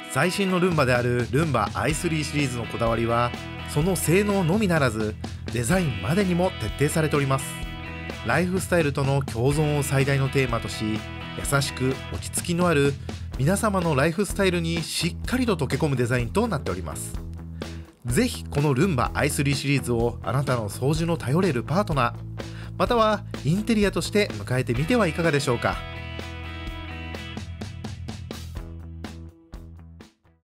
最新のルンバであるルンバ i3 シリーズのこだわりは、その性能のみならずデザインまでにも徹底されております。ライフスタイルとの共存を最大のテーマとし、優しく落ち着きのある皆様のライフスタイルにしっかりと溶け込むデザインとなっております。ぜひこのルンバ i3 シリーズをあなたの掃除の頼れるパートナー、またはインテリアとして迎えてみてはいかがでしょうか。